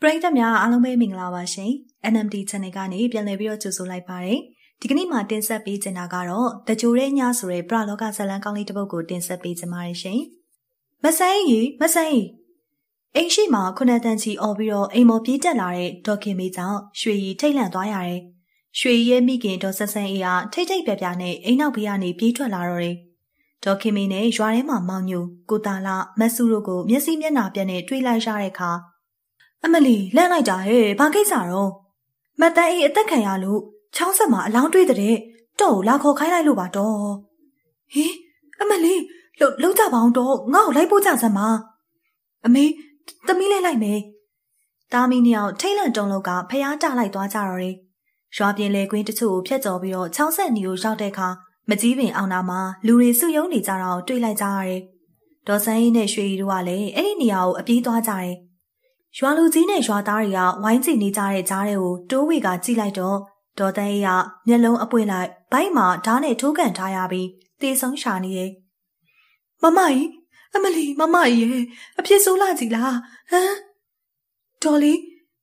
ပရိသတ်များအားလုံးပဲမင်္ဂလာပါရှင် NMD Channel ကနေပြန်လည်ပြီးတော့ကြိုဆိုလိုက်ပါတယ်ဒီကနေ့မှာတင်ဆက်ပေးချင်တာကတော့တကြိုတဲ့ညဆိုတဲ့ပရလောကဇာတ်လမ်းကောင်းလေးတစ်ပုဒ်ကိုတင်ဆက်ပေးချင်ပါတယ်ရှင်မဆိုင်အိမ်ရှိမှာခုနှစ်တန်းချီអော်ပြီးတော့အိမ်မော်ပြေးတက်လာတဲ့ဒေါခင်မေကြောင့်ရွှေရီထိတ်လန့်သွားရတယ်ရွှေရီရဲ့မိခင်ဒေါ်ဆန်းဆန်းအေးကထိတ်ထိတ်ပြပြနဲ့အိမ်နောက်ဘေးကနေပြေးထွက်လာတော့တယ်ဒေါခင်မေနဲ့ရွာထဲမှာမောင်ညိုကိုတာလာမတ်စုတို့ကိုမျက်စိမျက်နှာပြက်နဲ့တွေးလိုက်ရတဲ့အခါအမလီလန့်လိုက်တာဟဲ့ဘာကိစ္စတော့မတ်တန်းအေးအသက်ခံရလို့ချောင်းဆက်မှာအလောင်းတွေးတဲ့တော့လာခေါ်ခိုင်းလိုက်လို့ပါတော့ဟင်အမလီလှုပ်ကြပါအောင်တော့ငါ့ကိုလိုက်ပို့ကြစမ်းပါအမေသမီးလေးလိုက်မယ်တာမီနှစ်ယောက်ထိတ်လန့်တုန်လို့ကဖျားတလိုက်သွားကြတော့တယ်ရွာပြင်လေကွင်းတချို့ကိုဖျက်ကျော်ပြီးတော့ချောင်းဆက်နီကိုရောက်တဲ့အခါမကြီးပင်အောင်နာမှာလူတွေစုယုံနေကြတာကိုတွေ့လိုက်ကြရတယ်ဒေါ်စန်းအေးနဲ့ရွှေရီတို့ကလည်းအဲ့ဒီနေရာကိုအပြေးသွားကြတယ်ရွာလူကြီးနဲ့ရွာသားတွေကဝိုင်းကြည့်နေကြတဲ့ကြားတွေကိုတိုးဝေကကြည့်လိုက်တော့ဒေါ်တန်းအေးကမျက်လုံးအပွင့်လိုက်ဘိုက်မှာဓာတ်နဲ့ထိုးကန်ထားရပြီးတေဆုံးရှာနေတယ်မမကြီးအမလီမမကြီးရဲ့အဖြစ်ဆိုးလာကြည်လားဟမ်ဒေါ်လီ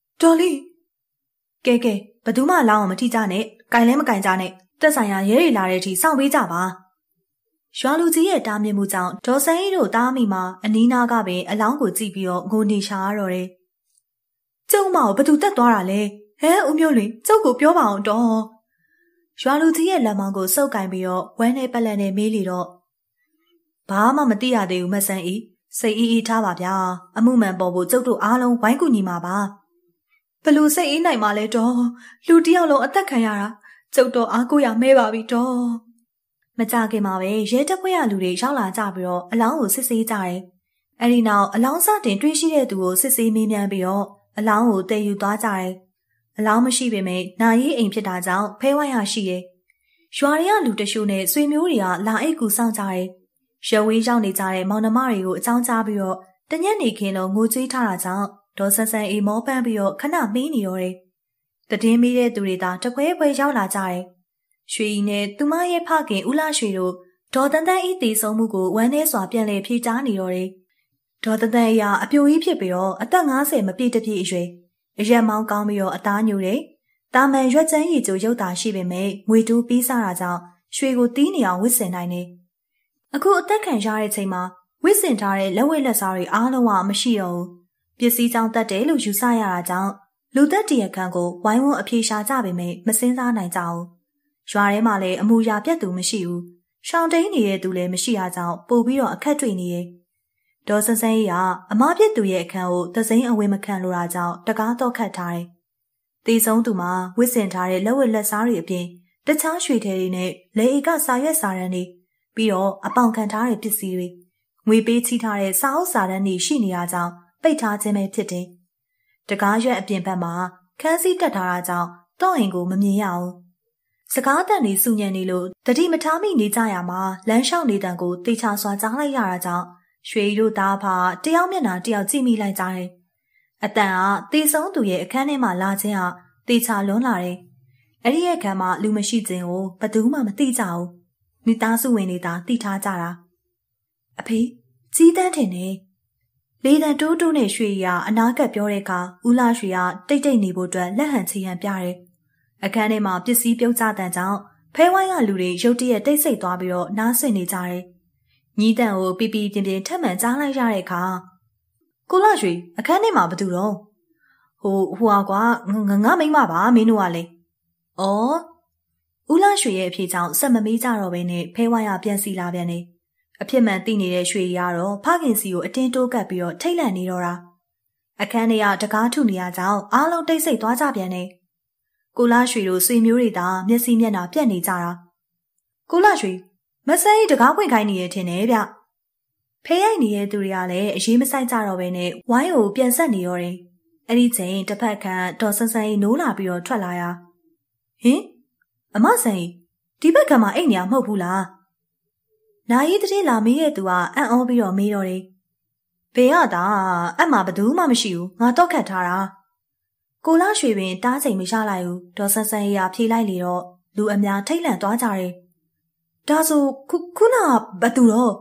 ကဲဘယ်သူမှလောင်းအောင်မထိကြနဲ့ကင်လဲမကင်ကြနဲ့တက်ဆိုင်ရာရဲတွေလာတဲ့အထိစောင့်ပေးကြပါရွာလူကြီးရဲ့တားမြစ်မှုကြောင့်ဒေါ်စန်းအေးတို့တားမိမှာအနီးနားကပင်အလောင်းကိုကြည့်ပြီးတော့ငိုနေရှာရတော့တယ်ကျုံမကိုဘသူတက်သွားတာလဲဟဲဦးမျိုးလင်ကျုပ်ကိုပြောပါအောင်တော့ရွာလူကြီးရဲ့လက်မောင်းကိုစုပ်ကင်ပြီးတော့ဝမ်းနဲ့ပက်လက်နဲ့မေးလေတော့ဘာမှမသိရသေးဘူးမဆန်းအေးစိတ်အေးထားပါဗျာအမှုမှန်ပေါ်ဖို့ကျုပ်တို့အားလုံးဝိုင်းကူညီမှာပါဘလို့စိတ်အေးနိုင်မှလဲတော့လူတယောက်လုံးအသက်ခံရတာကျုပ်တော့အားကိုးရမဲပါပြီတော့မကြခင်မှာပဲရဲတပ်ဖွဲ့ရလူတွေရောက်လာကြပြီးတော့အလောင်းကိုစစ်ဆေးကြတယ်အဲ့ဒီနောက်အလောင်းစတင်တွေးရှိတဲ့သူကိုစစ်ဆေးမေးမြန်းပြီးတော့အလောင်းကိုတည်ယူသွားကြတယ်အလောင်းမရှိပေမဲ့နာရီအိမ်ဖြစ်တာကြောင့်ဖဲဝိုင်းရရှိတယ်ရွာတွေကလူတချို့နဲ့ဆွေမျိုးတွေကလာအိတ်ကူစောင့်ကြတယ်ရွာဝေးရောက်နေကြတဲ့မောင်နှမတွေကိုအကြောင်းကြားပြီးတော့တညက်နေခင်းလုံးငိုကြွေးထားတာကြောင့်ဒေါ်ဆန်းဆန်းအေးမောပန်းပြီးတော့ခဏမေးနေတော့တယ်တည်င်းမေးတဲ့သူတွေသာတခွဲခွဲရောက်လာကြတယ်ရွှေရီနဲ့သူမရဲ့ဖခင်ဦးလာရွှေတို့ဒေါ်တန်တန်းအေးတည်ဆုံးမှုကိုဝမ်းနည်းစွာပြန်လည်ဖြေကြားနေတော့တယ်ဒေါ်တန်တန်းအေးကအပြိုကြီးဖြစ်ပြီးတော့အသက်50မပြည့်တပြည့်အရွယ်အရက်မောင်းကောင်းပြီးတော့အသားညိုတယ်တာမန်ရွက်ချမ်းရည်ကျိုရုပ်သာရှိပေမဲ့ငွေတိုးပြီးစားတာကြောင့်ရွှေကိုတီးနေအောင်ဝစ်စင်နိုင်တယ်အခုအသက်ခံရတဲ့ချိန်မှာဝစ်စင်ထားတဲ့လက်ဝဲလက်စားတွေအားလုံးကမရှိတော့ဘူးပစ္စည်းကြောင့်တတ်တယ်လို့ယူဆရတာကြောင့်လူသက်တရခန့်ကိုဝိုင်းဝန်းအပြေရှာကြပေမဲ့မစင်းစားနိုင်ကြဘူးရွာထဲမှာလည်းအမူအရာပြတ်သူမရှိဘူးရှောင်းတိန်နေတဲ့သူလည်းမရှိတာကြောင့်ပို့ပြီးတော့အခက်တွေ့နေတယ်ဒေါ်ဆန်းဆန်းကြီးကအမပြစ်သူရဲ့အခန်းကိုသစိမ်းအဝေးမခံလိုတာကြောင့်တကားတော့ခတ်ထားတယ်တေဆုံးသူမှာဝစ်စင်ထားတဲ့လက်ဝက်လက်စားတွေအပြင်တခြားရွှေထဲတွေနဲ့လေဧကစာရွက်စာတမ်းတွေပြီးတော့အပေါင်ခံထားတဲ့ပစ္စည်းတွေငွေပေးချီးထားတဲ့စာအုပ်စာတမ်းတွေရှိနေတာကြောင့်ပိတ်ထားခြင်းပဲဖြစ်တယ်တကားရွက်အပြင်ဘက်မှာခန်းစည်းတက်ထားတာကြောင့်တော့အိမ်ကိုမမြင်ရဘူးစကားတန်တွေစုညံနေလို့တတိမထားမိနေကြရမှာလမ်းလျှောက်နေတန်ကိုတေချာစွာကြားလိုက်ရတာကြောင့်ရွှေတို့သားဖာတယောက်မျက်နှာတယောက်ကြည့်မိလိုက်ကြတယ်အတန်ကတေဆုံးသူရဲ့အခန်းထဲမှာလာခြင်းဟာတေချာလွန်းလာတယ်အဲ့ဒီရဲ့အခန်းမှာလူမရှိခြင်းကိုဘယ်သူမှမသိကြဘူးမိသားစုဝင်တွေသာသိထားကြတာအဖေကြီးတန်းထင်နေလေတံတိုးတိုးနဲ့ရွှေရီကအနာကပ်ပြောတဲ့အခါဦးလာရွှေကတိတ်တိတ်နေဖို့အတွက်လက်ဟန်ချီဟန်ပြတယ်အခန်းထဲမှာပစ္စည်းပြုတ်ကျတဲ့ကြောင့်ဖဲဝိုင်းကလူတွေရုတ်တရက်တိတ်ဆိတ်သွားပြီးတော့နားဆွင့်နေကြတယ်ညီးတန်ကိုပြပြပြင်းပြင်းထပ်မံကြားလိုက်ရတဲ့အခါကိုလာရွှေအခန်းထဲမှာဘာတူတော့ဟိုကွာငါမိမပါမင်းတို့ကလေဩဦးလာရွှေရဲ့အဖေကြောင့်ဆက်မမေးကြတော့ဘဲနဲ့ဖဲဝိုင်းကပြန်စီလာပြန်နေအဖြစ်မှန်သိနေတဲ့ရွှေရီကတော့ဖခင်စီကိုအတင်းတိုးကပ်ပြီးတော့ထိတ်လန့်နေတော့တာအခန်းထဲကတကားထုနေရကြောင်းအားလုံးတိတ်ဆိတ်သွားကြပြန်နေကိုလာရွှေတို့ဆွေမျိုးတွေသာမျက်စိမျက်နှာပြက်နေကြတာကိုလာရွှေမဆန်းကြီးတကားဖွင့်ခိုင်းနေရထင်တယ်ဗျဖေးရိုက်နေတဲ့သူတွေကလည်းအရေးမဆိုင်ကြတော့ဘဲနဲ့ဝိုင်းကိုပြန်ဆက်နေရောတယ်အဲ့ဒီချိန်တစ်ဖက်ခန့်ဒေါ်ဆန်းဆန်းကြီးနိုးလာပြီးတော့ထွက်လာရဟင်အမဆန်းကြီးဒီဘက်ကမှအိတ်နေရမဟုတ်ဘူးလားနာရီတတိလာမေးတဲ့သူကအံ့ဩပြီးတော့မေးတော့တယ်ဘေးကသာအမှဘသူမှမရှိဘူးငါတော့ခတ်ထားတာကိုလာရွှေပင်တားချိန်မရလိုက်ဘူးဒေါ်ဆန်းဆန်းကြီးကဖြေလိုက်လေတော့လူအများထိတ်လန့်သွားကြတယ်ဒါဆိုခုနဘသူတော့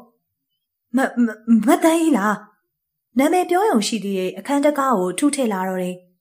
မတန်းကြီးလားနာမည်ပြောရုံရှိသေးတဲ့အခန်းတကားကိုထုထည့်လာတော့တယ်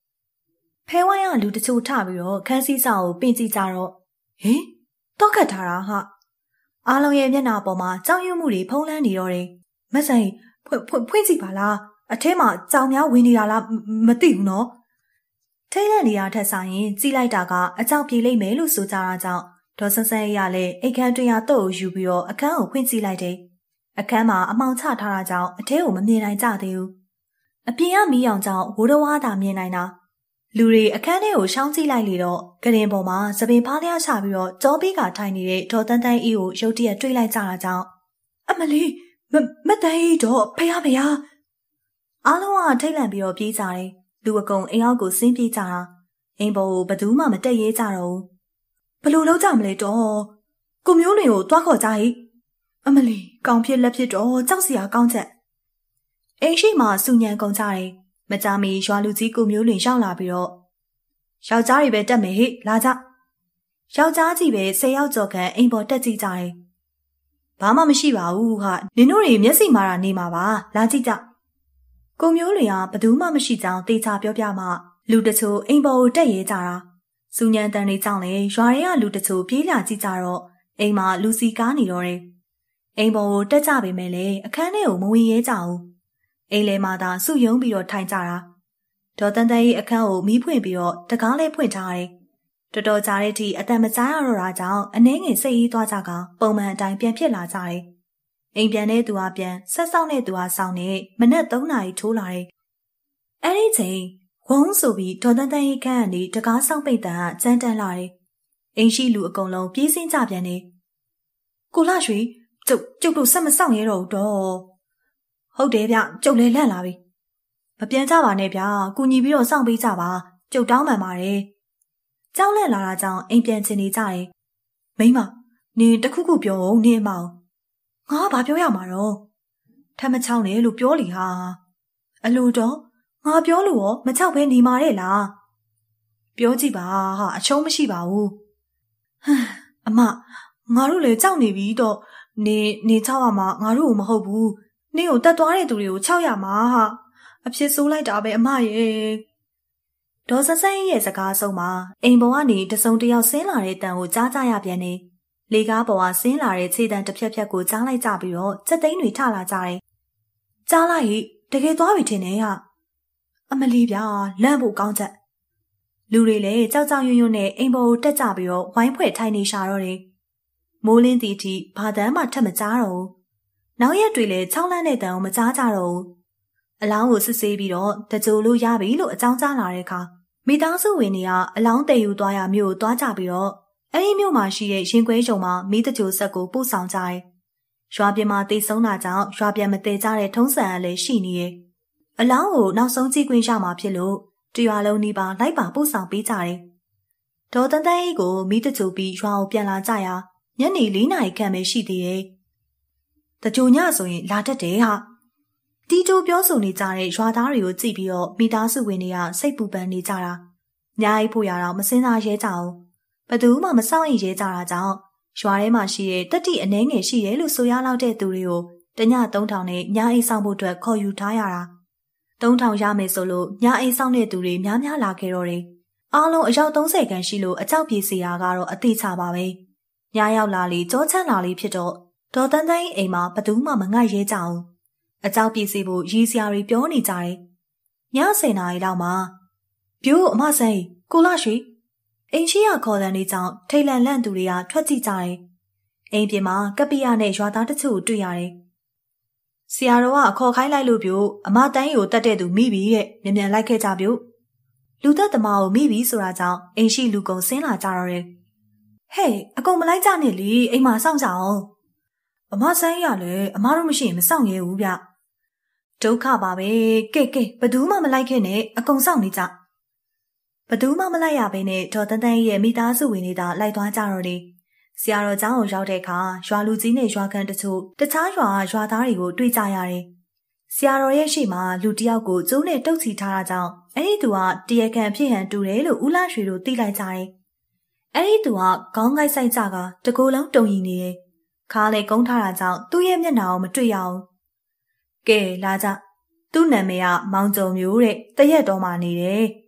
ဖဲဝိုင်းကလူတချို့ထပြီးတော့ခန်းစည်းစာကိုပင်ကြည့်ကြတော့ဟင်တော့ခတ်ထားတာဟာအားလုံးရဲ့မျက်နှာပေါ်မှာကြောက်ရွံ့မှုတွေဖုံးလွှမ်းနေတော့တယ်မဆိုင်ဖွင့်ကြည့်ပါလားအထဲမှာကြောင်များဝင်နေတာလားမသိဘူးနော်ထိတ်လန့်နေတာထက်ဆိုင်ရင်ကြည့်လိုက်တာကအကြောက်ပြေလိမ့်မယ်လို့ဆိုကြတာကြောင့်ဒေါ်ဆန်းဆန်းရလည်းအိတ်ခမ်းတွင်ရတော့ယူပြီးတော့အခန်းကိုဖွင့်ကြည့်လိုက်တယ်အခန်းမှာအမှောင်ချထားတာကြောင့်အထဲကိုမမြင်နိုင်ကြသေးဘူးအပြင်ကမီးရောင်ကြောင့်ဝိုးတော်ဝါသာမြင်နိုင်တာလူတွေအခန်းထဲကိုရှောင်းကြည့်လိုက်လေတော့ကရင်ပေါ်မှာသပင်ဖားလျားချပြီးတော့ကြောပေးကထိုင်နေတဲ့ဒေါ်တန်းတန်းအေးကိုရုတ်တရက်တွေးလိုက်ကြတာကြောင့်အမလီမတန်းအေးတော့ဖယားအားလုံးကထိတ်လန့်ပြီးတော့ပြေးကြတယ်လူအကုန်အိမ်အောက်ကိုဆင်းပြေးကြတာအိမ်ပေါ်ကိုဘယ်သူမှမတက်ရဲကြတော့ဘူးဘလို့လောက်ကြမလဲတော့ကိုမျိုးလင်ကိုတွားခေါ်ကြဟိအမလီကောင်ဖြစ်လက်ဖြစ်တော့ကြောက်စရာကောင်းချက်အိမ်ရှိမှစူညံကုန်ကြတယ်မကြမီရွာလူကြီးကိုမျိုးလင်ရောက်လာပြီးတော့ယောက်ျားတွေပဲတက်မယ်ဟိလာကြယောက်ျားကြီးပဲ10ယောက်ကျော်ခန့်အိမ်ပေါ်တက်ကြည့်ကြတယ်ဘာမှမရှိပါဘူးဟာနင်တို့တွေမျက်စိမာတာနေမှာပါလာကြည့်ကြကိုမျိုးလင်ကဘသူမှမရှိကြောင်းတေချာပြောပြမှလူတချို့အိမ်ပေါ်ကိုတက်ရဲကြတာစူညံတန်တွေကြောင့်လေရွာတွေကလူတချို့ပြေးလာကြည့်ကြတော့အိမ်မှာလူစီကားနေတော့တယ်အိမ်ပေါ်ကိုတက်ကြပေမဲ့လည်းအခန်းထဲကိုမဝင်ရဲကြဘူးအိမ်လဲမှာသာစုယုံပြီးတော့ထိုင်ကြတာဒေါ်တန်းတန်းရဲ့အခန်းကိုမီးဖွင့်ပြီးတော့တကားလေးဖွင့်ထားတယ်တော်တော်ကြာတဲ့အထိအတန်မကြားရတော့တာကြောင့်အနှဲငယ်စိတ်အေးသွားကြကပုံမှန်အတိုင်းပြန်ဖြစ်လာကြတယ်အိမ်ပြန်တဲ့သူကပြန်ဆက်ဆောင်တဲ့သူကဆောင်နေမနက်3 နာရီထိုးလာတယ်အဲ့ဒီချိန်ဝုန်းဆိုပြီးဒေါ်တန်းတန်းရဲ့ခန်းကနေတကားဆောင်ပိတ်တန်ကကျန်းတန်းလာတယ်အိမ်ရှိလူအကုန်လုံးပြေးစင်းကြပြန်တယ်ကိုလှရွှေကျုပ်တို့ဆက်မဆောင်ရတော့ဘူးတော့ဟုတ်တယ်ဗျကျုပ်လည်းလန့်လာပြီမပြန်ကြပါနဲ့ဗျာကူညီပြီးတော့စောင့်ပေးကြပါကျုပ်တောင်းပန်ပါတယ်ကြောက်လန့်လာတာကြောင့်အိမ်ပြန်ချင်နေကြတယ်မိမနင်တခုခုပြောဦးနင်မအောင်ငါဘာပြောရမှာတော့ထမချောင်းနဲ့လို့ပြောလီဟာအလိုတော့ငါပြောလို့ရောမချောက်ပဲနေမှာတဲ့လားပြောကြည့်ပါဟာအချုံးမရှိပါဘူးအမငါတို့လည်းကြောက်နေပြီတော့နေချောက်ရမှာငါတို့ကိုမဟုတ်ဘူးနင့်ကိုတက်သွားတဲ့သူတွေကိုချောက်ရမှာဟာအဖြစ်ဆိုးလိုက်တာပဲအမရဲ့ဒေါ်ဆဆန်းရဲ့စကားဆုံးမှာအိမ်ပေါ်ကနေတစုံတယောက်ဆင်းလာတဲ့တန်ကိုကြားကြရပြန်နေလေကားပေါ်ကဆင်းလာတဲ့ခြေတံတစ်ဖြက်ဖြက်ကိုကြားလိုက်ကြပြီးတော့စက်သိန်းတွေထလာကြတယ်ကြားလိုက်ဟိတကယ်သွားပြီထင်တယ်ဟာအမလီဗျာလန့်ဖို့ကောင်းချက်လူတွေလည်းကြောက်ကြောက်ရွံ့ရွံ့နဲ့အိမ်ပေါ်ကိုတက်ကြပြီးတော့ဝိုင်းဖွဲ့ထိုင်နေရှာတော့တယ်မိုးလင်းတီတီဘာတန်းမှထပ်မကြားတော့ဘူးနောက်ရက်တွေလည်းချောင်းလန့်တဲ့တန်ကိုမကြားကြတော့ဘူးအလောင်းကိုစစ်ဆေးပြီးတော့တကြိုလို့ရပြီလို့အကြောင်းကြားလာတဲ့အခါမိသားစုဝင်တွေကအလောင်းတည်ယူသွားရမြို့ကိုသွားကြပြီးတော့အဲ့ဒီမြို့မှာရှိတဲ့ရင်ခွဲချုံမှာမိတကြိုဆက်ကိုပို့ဆောင်ကြတယ်။ရွာပြင်မှာတိတ်ဆုံးတာကြောင့်ရွာပြန်မတည်ကြတဲ့ထုံးစံအလည်းရှိနေရဲ့။အလောင်းကိုနောက်ဆုံးကြည့်ခွင့်ရမှာဖြစ်လို့တရွာလုံးနီးပါးလိုက်ပါပို့ဆောင်ပေးကြတယ်။ဒေါ်တန်းတန်းအေးကိုမိတကြိုပြီးရွာကိုပြန်လာကြရာညနေ4 နာရီခန့်ပဲရှိသေးတယ်။တကြိုညဆိုရင်လာတတ်တယ်ဟာ။တီတိုပြောဆိုနေကြတဲ့ရွာသားတွေကိုကြည့်ပြီးတော့မိသားစုဝင်တွေကစိတ်ပူပန်နေကြတာ။ညာအိပ်ဖို့ရတော့မစင်စားရဲကြအောင်။ဘသူမှမစောင့်ရင်ရဲကြတာကြောင့်ရွာထဲမှာရှိတဲ့တက်တိအနှဲငယ်ရှိတယ်လို့ဆိုရလောက်တဲ့သူတွေကိုတည3000နဲ့ညာအိပ်ဆောင်ဖို့အတွက်ခေါ်ယူထားရတာ။3000ရမယ်ဆိုလို့ညာအိပ်ဆောင်တဲ့သူတွေများများလာခဲ့တော့တယ်။အားလုံးအယောက်30ခန့်ရှိလို့အကြောက်ပြေစရာကတော့အသေးချပါပဲ။ညာရောက်လာလေကြောချမ်းလာလေဖြစ်တော့ဒေါ်တန်းတန်းအိမ်မှာဘသူမှမငတ်ရဲကြအောင်။အကြောက်ပြေစီဖို့ရည်စရာတွေပြောနေကြတယ်။ည10 နာရီလောက်မှာပြိုးအမဆိုင်ကိုလှရွှေအိမ်ရှိရခေါ်တဲ့နေကြောင့်ထိတ်လန့်လန့်သူတွေကထွက်ကြည့်ကြတယ်။အိမ်ပြင်မှာကပ္ပိယနဲ့ရွာသားတချို့တွေ့ရတယ်။ဆရာတော်ကအခေါ်ခိုင်းလိုက်လို့ပြိုးအမတိုင်းကိုတတ်တဲ့သူမိပြီတဲ့မြန်မြန်လိုက်ခဲ့ကြပြိုးလူသက်သမားကိုမိပြီဆိုတာကြောင့်အိမ်ရှိလူကုန်ဆင်းလာကြတော့တယ်။ဟဲ့အကုန်မလိုက်ကြနဲ့လေအိမ်မှာစောင့်ကြအောင်။အမဆိုင်ရလေအမတို့မရှိရင်မစောင့်ရဲဘူးဗျ။ဒုက္ခပါပဲကဲဘသူမှမလိုက်ခဲ့နဲ့အကုန်စောင့်နေကြဘသူမှမလိုက်ရဘဲနဲ့ဒေါ်တန်းတန်းရဲ့မိသားစုဝင်တွေသာလိုက်သွားကြတော့တယ်ဆရာတော်ကျောင်းကိုရောက်တဲ့အခါရွာလူကြီးနဲ့ရွာကန်တချို့တခြားရွာသားတွေကိုတွေ့ကြရတယ်ဆရာတော်ရဲ့ရှေ့မှာလူတယောက်ကိုကျိုးနဲ့တုတ်ချီထားတာကြောင့်အဲ့ဒီသူကတရားခံဖြစ်ဟန်တူတယ်လို့ဦးလှရွှေတို့သိလိုက်ကြတယ်အဲ့ဒီသူကခေါင်းကိုက်ဆိုင်ကြကတကိုယ်လုံးတုံရီနေတယ်ခါလေကုန်းထားတာကြောင့်သူ့ရဲ့မျက်နှာကိုမတွေ့ရအောင်ကဲလာကြသူ့နာမည်ကမောင်ကျော်မျိုးတဲ့တရက်တော်မှနေတယ်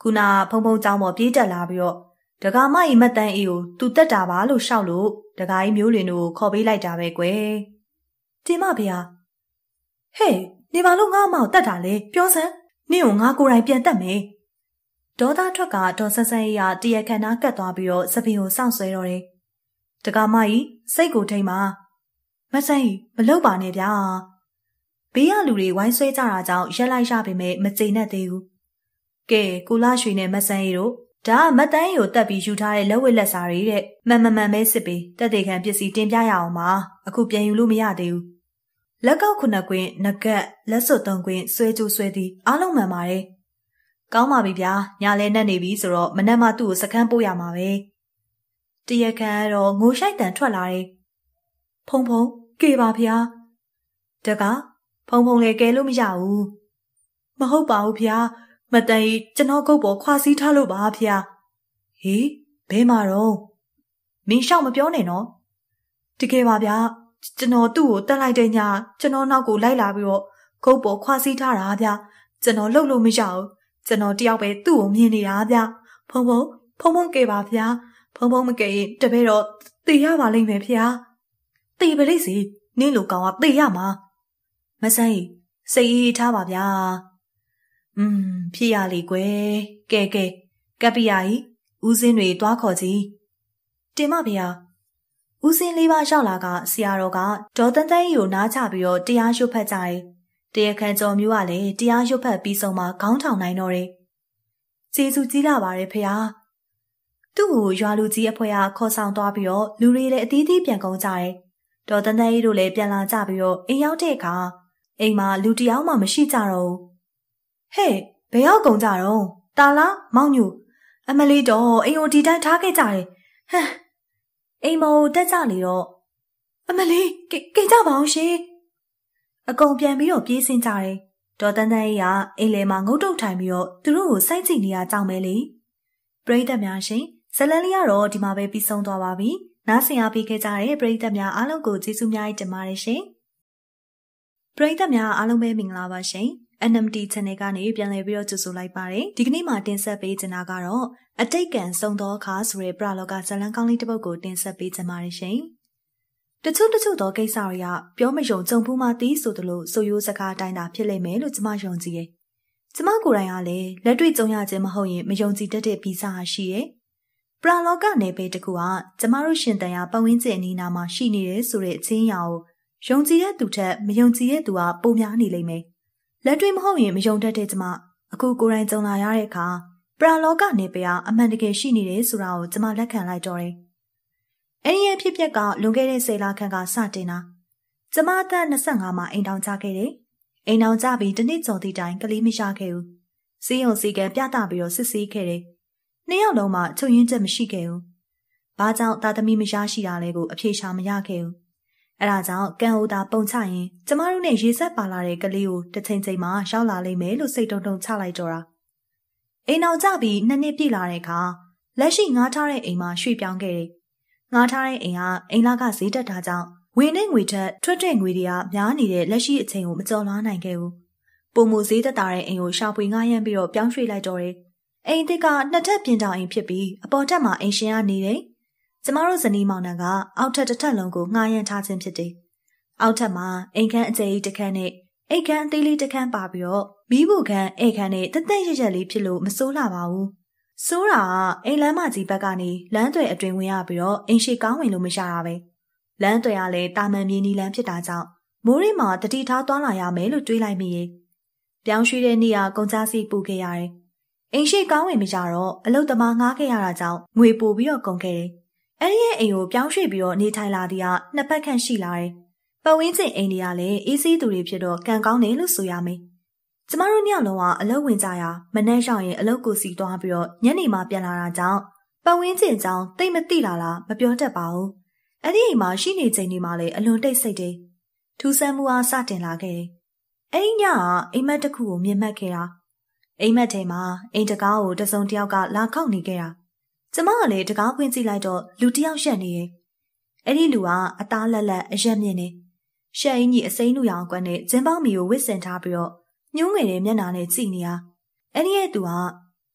ခုနဖုံဖုံကြောင်ပေါ်ပြေးတက်လာပြီးတော့တကာမကြီးမတန်းအေးကိုသူတက်တာပါလို့ရှောက်လို့တကာကြီးမျိုးလင်တို့ကိုခေါ်ပေးလိုက်တာပဲကွယ်တင်မဖေဟာဟဲ့နေပါလို့ငါအမောက်တက်တာလေပြောစမ်းနင့်ကိုငါကိုယ်တိုင်ပြန်တက်မယ်ဒေါသထွက်ကဒေါ်ဆန်းဆန်းကြီးကတရခဏကတ်သွားပြီးတော့စပင်ကိုစောင့်ဆွဲတော့တယ်တကာမကြီးစိတ်ကိုထိမ့်ပါမဆန်းကြီးမလုပ်ပါနဲ့ဗျာဘေးကလူတွေဝိုင်းဆွဲကြတာကြောင့်ရက်လိုက်ရပေမဲ့မကျေနပ်သေးဘူးကဲကိုလာရွှေနဲ့မဆန်းကြီးတို့ဒါကမတန်းကြီးကိုတက်ပြီးယူထားတဲ့လက်ဝတ်လက်စားတွေတဲ့မှန်ပဲစစ်ပြီးတက်တေခံပစ္စည်းတင်ပြရအောင်ပါအခုပြန်ယူလို့မရသေးဘူးလက်ကောက်ခုနှစ်ကွင်းငကက်လက်စွပ်သုံးကွင်းဆွဲကျိုးဆွဲသည်အားလုံးမှန်ပါတယ်ကောင်းပါပြီဗျာညလဲနဲ့နေပြီဆိုတော့မနက်မှသူ့ကိုစခန်းပို့ရမှာပဲတရခန်ကတော့ငိုရှိုက်တန်ထွက်လာတယ်ဖုံဖုံကေပါဗျာတကားဖုံဖုံလည်းကဲလို့မရဘူးမဟုတ်ပါဘူးဗျာမတန်ကြီးကျွန်တော်ကုတ်ပေါ်ခွာစည်းထားလို့ပါဗျာဟေးဘဲမှာတော့မင်းရှောက်မပြောနဲ့နော်တကယ်ပါဗျာကျွန်တော်သူ့ကိုတက်လိုက်တဲ့ညကျွန်တော်နောက်ကိုလိုက်လာပြီးတော့ကုတ်ပေါ်ခွာစည်းထားတာဗျာကျွန်တော်လှုပ်လို့မရဘူးကျွန်တော်တယောက်ပဲသူ့ကိုမြင်နေတာဗျာဖုံဖုံကဲပါဗျာဖုံမကဲရင်တပည့်တော့တေရပါလိမ့်မယ်ဗျာတေပါလိမ့်စီနင်းလိုကောင်ကတေရမှာမဆန်းကြီးစိတ်အေးထားပါဗျာဖြစ်ရလေကွယ်ကဲကပ်ပိယာကြီးဦးစင်းတွေတွားခေါ်ကြည့်တင်မဖေဟာဦးစင်းလေးပါးရောက်လာကဆရာတော်ကဒေါ်တန်းတန်းကြီးကိုနားချပြီးတော့တရားရွတ်ဖတ်ကြတယ်တရားခံကျော်မျိုးကလည်းတရားရွတ်ဖတ်ပြီးဆုံးမှခေါင်းထောင်နိုင်တော့တယ်ကျေးဇူးကြီးလာပါတယ်ဖေဟာသူ့ကိုရွာလူကြီးအဖွဲကခေါ်ဆောင်သွားပြီးတော့လူတွေလည်းအသီးသီးပြန်ကုန်ကြတယ်ဒေါ်တန်းတန်းကြီးတို့လည်းပြန်လာကြပြီးတော့အိမ်ရောက်တဲ့အခါအိမ်မှာလူတယောက်မှမရှိကြတော့ဘူးဟဲ့ဘယ်ရောက်ကုန်ကြတော့တာလားမောင်ညူအမလီတော့အိမ်ကိုဒီတိုင်းထားခဲ့ကြတယ်ဟမ်အိမ်မောတက်ကြလေတော့အမလီကိကြပါအောင်ရှင်အကုန်ပြန်ပြီးတော့ပြေးစင်းကြတယ်ဒေါ်တန်းတန်းကြီးကအိမ်လေမှာငုတ်တုတ်ထိုင်ပြီးတော့သူတို့ကိုစိုက်ကြည့်နေရကြောင်ပဲလေပရိသတ်များရှင်ဇလန်လေးကတော့ဒီမှာပဲပြီးဆုံးသွားပါပြီနားဆင်အားပေးခဲ့ကြတဲ့ပရိသတ်များအားလုံးကိုကျေးဇူးများတင်ပါတယ်ရှင်ပရိသတ်များအားလုံးပဲမင်္ဂလာပါရှင် NMT Channel ကနေပြန်လည်ပြီးတော့ကြိုဆိုလိုက်ပါတယ်ဒီကနေ့မှာတင်ဆက်ပေးချင်တာကတော့အတိတ်ကံဆုံးသောအခါဆိုတဲ့ပရလောကဇလန်ကောင်းလေးတစ်ပုဒ်ကိုတင်ဆက်ပေးချင်ပါတယ်ရှင်တချို့သောကိစ္စတွေကပြောမယုံကြုံဖူးမှသိဆိုသလိုဆိုရိုးစကားအတိုင်းသာဖြစ်လိမ့်မယ်လို့ကျမယုံကြည်တယ်ကျမကိုယ်တိုင်ကလည်းလက်တွေ့ကြုံရခြင်းမဟုတ်ရင်မယုံကြည်တတ်တဲ့ဗီဇဟာရှိတယ်ပရလောကနယ်ပယ်တစ်ခုကကျမတို့ရှင်တန်ရာပတ်ဝန်းကျင်အနီးနားမှာရှိနေတယ်ဆိုတဲ့အချင်းအရာကိုယုံကြည်တဲ့သူထက်မယုံကြည်တဲ့သူကပိုများနေလိမ့်မယ်လက်တွေ့မဟုတ်ရင်မယုံတတ်တဲ့ကျမအခုကိုယ်တိုင်ကြုံလာရတဲ့အခါပရလောကနေပယ်ကအမှန်တကယ်ရှိနေတယ်ဆိုတာကိုကျမလက်ခံလိုက်တော့တယ်။အဲဒီရဲ့ဖြစ်ပျက်ကလွန်ခဲ့တဲ့10လခန့်ကစတင်တာကျမအသက်25မှာအိမ်ထောင်ချခဲ့တယ်။အိမ်ထောင်ချပြီးတစ်နှစ်ကျော်သည့်တိုင်ကလေးမရခဲ့ဘူး။စီးရုံစီကံပြသပြီးတော့စစ်ဆေးခဲ့တယ်။နှစ်ယောက်လုံးမှာချုပ်ရင်းချက်မရှိခဲ့ဘူး။ဘာကြောင့်သားသမီးမရရှိတာလဲကိုအဖြေရှာမရခဲ့ဘူး။အဲဒါကြောင့်ကံဟိုတာပုံချရင်ကျမတို့နဲ့ရေဆက်ပါလာတဲ့ကလေးကိုတစ်ချိန်ချိန်မှာရောက်လာလိမ့်မယ်လို့စိတ်တုံချလိုက်တော့တာအိမ်အောင်ကြပြီး2နှစ်ပြည့်လာတဲ့အခါလက်ရှိငားထားတဲ့အိမ်မှာရွှေ့ပြောင်းခဲ့တယ်ငားထားတဲ့အိမ်ကအိမ်လာကဈေးတက်တာကြောင့်ဝင်တဲ့ငွေထက်ထွက်တဲ့ငွေတွေကများနေတဲ့လက်ရှိအချိန်ကိုမကျော်လွှားနိုင်ခဲ့ဘူးပုံမှုဈေးတက်တာတဲ့အိမ်ကိုရှာဖွေငှားရမ်းပြီးတော့ပြောင်းရွှေ့လိုက်တော့တယ်အိမ်တစ်က2ထပ်ပြင်တောင်အိမ်ဖြစ်ပြီးအပေါ်ထပ်မှာအိမ်ရှင်ကနေတယ်ကျမတို့ဇနီးမောင်နှံကအောက်ထပ်တစ်ထပ်လုံးကိုငှားရမ်းထားခြင်းဖြစ်တယ်။အောက်ထပ်မှာအိမ်ခန်းအကျယ်ကြီးတစ်ခန်းနဲ့အိမ်ခန်းအသေးလေးတစ်ခန်းပါပြီးတော့မီးဘူးခန်းအိမ်ခန်းနဲ့တက်တက်ရက်ရက်လေးဖြစ်လို့မစိုးလှပါဘူး။စိုးတာကအိမ်လမ်းမကြီးဘက်ကနေလမ်းသွယ်အတွင်ဝင်ရပြီးတော့အိမ်ရှိကောင်းဝင်လို့မရတာပဲ။လမ်းသွယ်ကလည်းတာမန်မြေနီလမ်းဖြစ်တာကြောင့်မိုးရိမ်မှာတတိထားသွားလာရမယ်လို့တွေးလိုက်မိရဲ့။ပြောင်းရွှေ့တဲ့နေရာကုန်ကြစီပူခဲ့ရတယ်။အိမ်ရှိကောင်းဝင်မရတော့အလုတ်သမားငှားခဲ့ရတာကြောင့်ငွေပို့ပြီးတော့ကုန်ခဲ့တယ်။အဲ့ဒီရဲ့အိမ်ကိုပြောင်းရွှေ့ပြီးတော့နေထိုင်လာသည်က2ပတ်ခန့်ရှိလာတယ်။ပတ်ဝန်းကျင်အိမ်တွေကလည်းအေးဆေးသူတွေဖြစ်တော့ကံကောင်းတယ်လို့ဆိုရမယ်။ကျမတို့ညလုံးကအလုပ်ဝင်ကြရမနှက်ရောက်ရင်အလုပ်ကိုစီသွားပြီးတော့ညနေမှပြန်လာတာကြောင့်ပတ်ဝန်းကျင်ကြောင်းတိတ်မသိလာလားမပြောတတ်ပါဘူး။အဲ့ဒီအိမ်မှာရှိနေချိန်ဒီမှာလည်းအလွန်တိတ်ဆိတ်တယ်။ထူးဆန်းမှုအားစတင်လာခဲ့တယ်။အဲ့ဒီညကအိမ်မက်တစ်ခုကိုမြင်မှတ်ခဲ့တာ။အိမ်မက်ထဲမှာအိမ်တကားကိုတစုံတစ်ယောက်ကလာခောက်နေခဲ့တာ။ကျမကလည်းတကားဖွင့်ကြည့်လိုက်တော့လူတစ်ယောက်ရက်နေရဲ့။အဲ့ဒီလူကအသားလက်လက်အရက်မြင့်နေ။ရှက်အင်းကြီးအစိမ်းလူရောင်ကွက်နဲ့ကျင်းပေါင်းမီကိုဝစ်ဆင်ထားပြီးတော့ညှိုးငယ်တဲ့မျက်နှာနဲ့ကြည့်နေတာ။အဲ့ဒီရဲ့သူက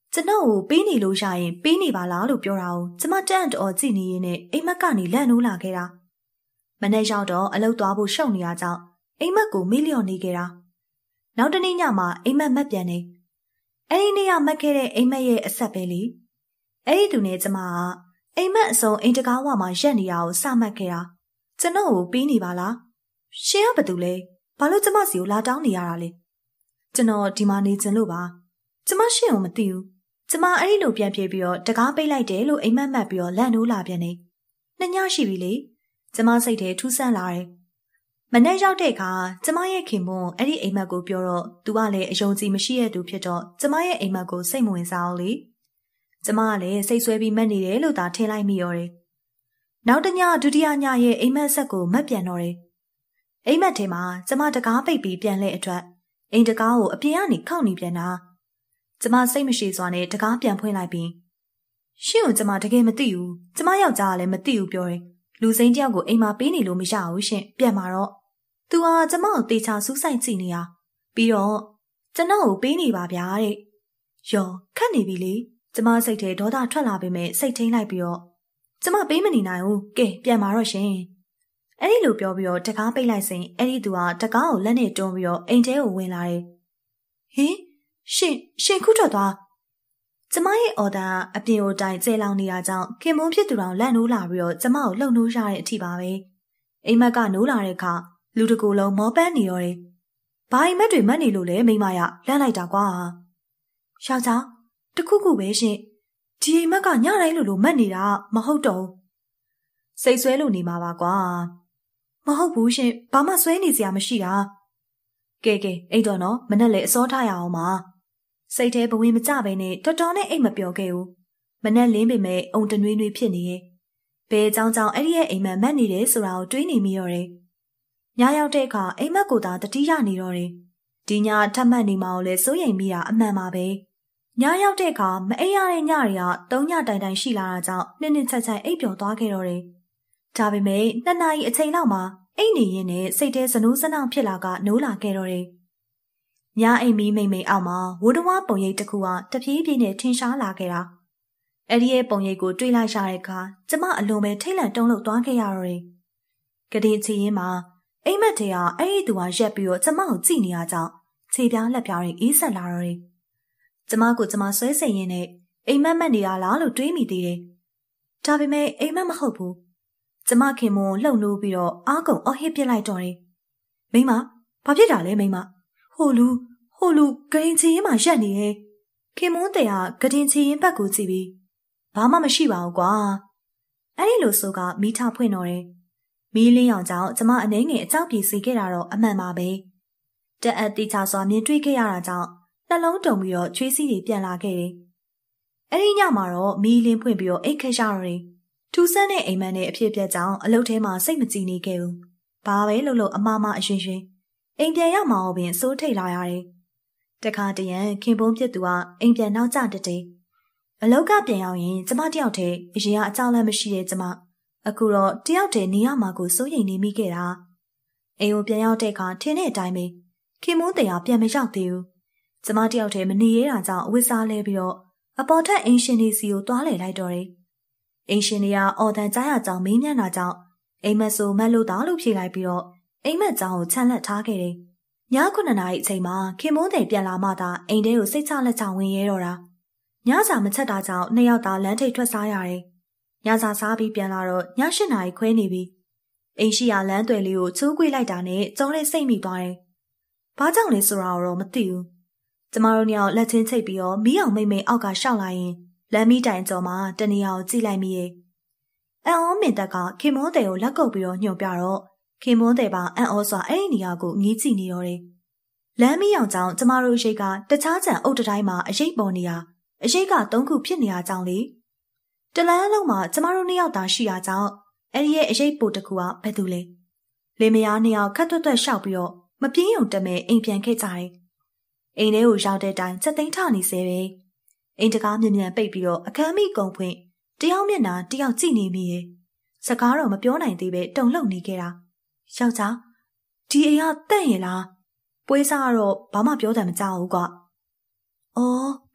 ကျွန်တော်ကိုပေးနေလို့ရရင်ပေးနေပါလားလို့ပြောတာကိုကျမတန့်တော်ကြည့်နေရင်းနဲ့အိမ်မက်ကနေလန့်နိုးလာခဲ့တာမနေ့ရောက်တော့အလုပ်သွားဖို့ရှုပ်နေရကြောင်းအိမ်မက်ကိုမေ့လျော့နေခဲ့တာနောက်တနေ့ညမှာအိမ်မက်မက်ပြန်နေအဲ့ဒီနေ့ကမက်ခဲ့တဲ့အိမ်မက်ရဲ့အဆက်ပဲလေအဲ့ဒီသူနဲ့ကျမကအိမ်မက်အစုံအိမ်တကားဝမှာရက်နေတာကိုစမှတ်ခဲ့တာကျွန်တော်ကိုပေးနေပါလားရှင်ကဘာတူလဲဘာလို့ကျမစီကိုလာတောင်းနေရတာလဲကျွန်တော်ဒီမှာနေချင်လို့ပါကျမရှင်ကိုမသိဘူးကျမအဲ့ဒီလိုပြန်ပြေးပြီးတော့တကားပိတ်လိုက်တယ်လို့အိမ်မက်မှတ်ပြီးတော့လန့်နိုးလာပြန်နေနှစ်ညရှိပြီလေကျမစိတ်ထဲထူးဆန်းလာတယ်မနေ့ရောက်တဲ့အခါကျမရဲ့ခင်မွန်းအဲ့ဒီအိမ်မက်ကိုပြောတော့သူကလည်းအယုံကြည်မရှိတဲ့သူဖြစ်တော့ကျမရဲ့အိမ်မက်ကိုစိတ်မဝင်စားအောင်လေကျမကလည်းစိတ်ဆွဲပြီးမက်နေတယ်လို့သာထင်လိုက်မိရောတယ်နောက်တညဒုတိယညရဲ့အိမ်မက်ဆက်ကိုမက်ပြန်တော့တယ်အိမ်မက်ထဲမှာကျမတကားပိတ်ပြီးပြန်လဲအတွက်အိမ်တကားကိုအပြင်ကနေခောက်နေပြန်တာကျမစိတ်မရှိစွာနဲ့တကားပြန်ဖွင့်လိုက်ပြီးရှင့်ကိုကျမတကယ်မသိဘူးကျမယောက်ျားကလည်းမသိဘူးပြောတယ်လူစိမ်းတယောက်ကိုအိမ်မှာပေးနေလို့မရဘူးရှင်ပြန်มาတော့သူဟာကျမကိုတေချာစူးစိုက်ကြည့်နေတာပြီးတော့ကျွန်တော်ကိုပေးနေပါဗျာတဲ့ယောခက်နေပြီလေကျမစိတ်ထဲဒေါသထွက်လာပေမဲ့စိတ်ထိန်လိုက်ပြီးတော့ကျမပေးမနေနိုင်ဘူးကဲပြန်มาတော့ရှင်အဲ့ဒီလိုပြောပြီးတော့တကားပိတ်လိုက်စဉ်အဲ့ဒီသူကတကားကိုလက်နဲ့တွန်းပြီးတော့အိမ်ထဲကိုဝင်လာတယ်ဟင်ရှင်ခုထွက်သွားကျမရဲ့အော်ဒါအပြင်ကိုတိုင်ကျဲလောင်နေတာကြောင့်ခင်မုန်းဖြစ်သူတော်လန့်နိုးလာပြီးတော့ကျမကိုလှုပ်နိုးရတဲ့အထိပါပဲအိမ်မက်ကနိုးလာတဲ့အခါလူတကူလုံးမောပန်းနေရောတယ်ဘာအိမ်မက်တွေမက်နေလို့လဲမိမရလန့်လိုက်တာကွာယောက်ျားတခုခုပဲရှင်ဒီအိမ်မက်ကညတိုင်းလိုမက်နေတာမဟုတ်တော့စိတ်ဆွဲလို့နေမှာပါကွာမဟုတ်ဘူးရှင်ဘာမှဆွဲနေစရာမရှိတာကဲအိတ်တော့နော်မနဲ့လေအစောထားရအောင်ပါစိတ်ထဲဘဝင်မကြပဲနဲ့တော်တော်နဲ့အိတ်မပြောခဲ့ဘူးမနဲ့လင်းပေမဲ့အုံတနွေးနွေးဖြစ်နေရဲ့ဘဲเจ้าအဲ့ဒီရဲ့အိမ်မက်မက်နေတယ်ဆိုတာကိုတွေးနေမိတော့တယ်ညရောက်တဲ့အခါအိမ်မက်ကိုသာတတိယနေတော့တယ်ဒီညထပ်မက်နေမှကိုလည်းစိုးရိမ်မိတာအမှန်ပါပဲညရောက်တဲ့အခါမအိပ်ရတဲ့ညတွေက3ညတိုင်တိုင်ရှိလာတာကြောင့်နှစ်ချက်ချိုင်အိပ်ပျော်သွားခဲ့တော့တယ်ဒါပေမဲ့2နာရီအချိန်လောက်မှာအိတ်နေရင်နဲ့စိတ်ထဲစနိုးစနောင်ဖြစ်လာကနိုးလာခဲ့တော့တယ်။ညအိမ်မီမိန်အောက်မှာဝိုးတဝါပုံရိပ်တစ်ခုကတပြေးပြေးနဲ့ထင်ရှားလာခဲ့တာ။အဲ့ဒီရဲ့ပုံရိပ်ကိုတွေးလိုက်ရတဲ့အခါကျမအလွန်ပဲထိတ်လန့်တုန်လှုပ်သွားခဲ့ရတော့တယ်။ကတိချီရင်မှာအိမ်မက်ထဲကအဲ့ဒီသူကရက်ပြီးတော့ကျမကိုကြည့်နေရကြောင်းခြေပြားလက်ပြားတွေအေးဆက်လာတော့တယ်။ကျမကိုကျမဆွဲစိန်ရင်းနဲ့အိမ်မက်မက်နေရလားလို့တွေးမိသေးတယ်။ဒါပေမဲ့အိမ်မက်မဟုတ်ဘူး။ကျမခင်မွန်လှုပ်နိုးပြီးတော့အားကုန်အော်ဟစ်ပြစ်လိုက်တော့တယ်။မိမဘာဖြစ်တာလဲမိမဟိုလူဂရင်ချီရင်မှာရက်နေရဲ့ခင်မွန်းတဲ့ကဂရင်ချီရင်ဘက်ကိုကြည့်ပြီးဘာမှမရှိပါဘူးကွာအဲ့ဒီလိုဆိုကမီးထဖွင့်တော့တယ်မီးလင်းရောင်ကြောင့်ကျမအနှဲငယ်အကြောက်ပြေးစေခဲ့တာတော့အမှန်ပါပဲတက်အပ်တိချစွာမြင်တွေ့ခဲ့ရတာကြောင့်နှလုံးတုန်ပြီးတော့ချွေးစည်းတွေပြန်လာခဲ့တယ်အဲ့ဒီညမှာတော့မီးလင်းဖွင့်ပြီးတော့အိတ်ခက်ရတော့တယ်ထူးဆန်းတဲ့အိမ်မက်နဲ့အဖြစ်ပြက်ကြောင့်အလုပ်ထဲမှာစိတ်မကြည်နေခဲ့ဘူးဘာပဲလို့အမမအရင်ရင်အိမ်ပြန်ရောက်မှအောင်ပင်စိုးထိတ်လာရတယ်တခါတရံခင်ပွန်းဖြစ်သူကအိမ်ပြန်နောက်ကျတဲ့။အလောက်ကပြန်ရောက်ရင်ကျမတယောက်တည်းအရင်ကအကြောက်လန့်မရှိတဲ့ကျမအခုတော့တယောက်တည်းနေရမှာကိုစိုးရိမ်နေမိခဲ့တာ။အိမ်ကိုပြန်ရောက်တဲ့အခါထင်းတဲ့အတိုင်းပဲခင်ပွန်းတရားပြန်မရောက်သေးဘူး။ကျမတယောက်တည်းမနေရတာကြောင့်အဝတ်စားလဲပြီးတော့အပေါ်ထက်အင်ရှင်နေစီကိုတွားလေလိုက်တော့တယ်။အင်ရှင်တွေကအော်တန်ကြားရကြောင်မေးမြန်းတာကြောင့်အိမ်မက်ဆိုမက်လို့သားလို့ဖြေလိုက်ပြီးတော့အိမ်မက်ကြောင်ကိုချန်လက်ထားခဲ့တယ်။ည9နာရီအချိန်မှာခင်မွန်းတဲ့ပြန်လာမှသာအိမ်ထဲကိုစိတ်ချလက်ချဝင်ရဲတော့တာညစာမချက်တာကြောင့်2ယောက်သာလမ်းထိပ်ထွက်စားရတယ်ညစာစားပြီးပြန်လာတော့ည8နာရီခွဲနေပြီအိမ်ရှိရာလမ်းသွယ်လေးကိုချိုးကွေးလိုက်တာနဲ့ကျုံးလေးစိတ်မိသွားတယ်ဘာကြောင့်လဲဆိုတာတော့မသိဘူးကျမတို့ညောင်လက်ချင်းချိတ်ပြီးတော့မီးအောင်မိမ့်အောက်ကရှောက်လာရင်လမ်းမီးတိုင်ကျော်မှာတနေရာကိုကြည့်လိုက်မိရဲ့အန်အောမင်တက်ကခင်မွန်းတဲ့ကိုလက်ကုပ်ပြီးတော့ညှို့ပြတော့ခင်မွန်းတဲ့ပါအံ့ဩစွာအဲ့ဒီနေရာကိုငီးကြည့်နေရောတယ်လမ်းမီးအောင်ကြောင့်ကျမတို့ရိတ်ကတခြားကြံအုပ်တတိုင်းမှာအရိတ်ပေါ်နေရအရိတ်က3ခုဖြစ်နေရကြောင်းလေတလန်းလုံးမှာကျမတို့2ယောက်သာရှိရကြောင်းအဲ့ဒီရဲ့အရိတ်ပိုတစ်ခုကဘယ်သူလဲလင်မယား2ယောက်ခက်တွတ်တွတ်ရှောက်ပြီးတော့မပြင်းုံတက်မဲ့အိမ်ပြန်ခဲ့ကြတယ်အိမ်ထဲကိုရောက်တဲ့တိုင်ချက်သိမ်းထနေစေပဲအိမ်တကားမြန်မြန်ပိတ်ပြီးတော့အခန်းမိကုံဖွင့်တယောက်မျက်နှာတယောက်ကြည့်နေမိရဲ့စကားတော့မပြောနိုင်သေးပဲတုန်လှုပ်နေခဲ့တာယောက်ျားဒီအိမ်ကတန့်ရလားပွဲစားကတော့ဘာမှပြောတယ်မကြောက်ဘူးကွာ။အော်